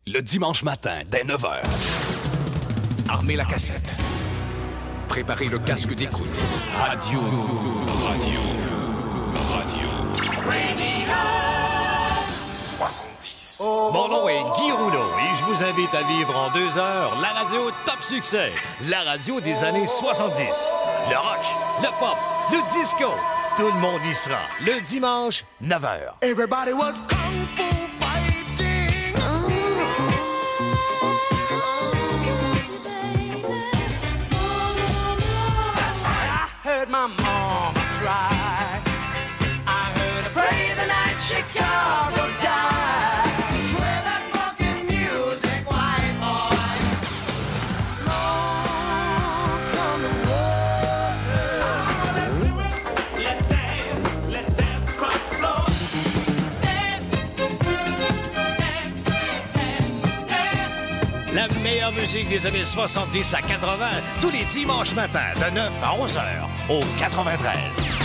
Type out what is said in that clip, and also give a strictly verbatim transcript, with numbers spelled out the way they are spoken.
Le dimanche matin, dès neuf heures. Armez la cassette. Préparez le casque d'écoute. Radio. Radio. Radio. Radio. soixante-dix. Mon nom est Guy Rouleau et je vous invite à vivre en deux heures la radio top succès. La radio des années soixante-dix. Le rock, le pop, le disco. Tout le monde y sera. Le dimanche, neuf heures. Everybody was kung fu fighting. I heard my mom cry. I heard her pray the night Chicago died. Play that fucking music, white boy. Smoke on the water. Let's dance, let's dance across the floor. Dance, dance, dance, dance. La meilleure musique des années soixante-dix à quatre-vingts, tous les dimanches matins de neuf à onze heures au quatre-vingt-treize.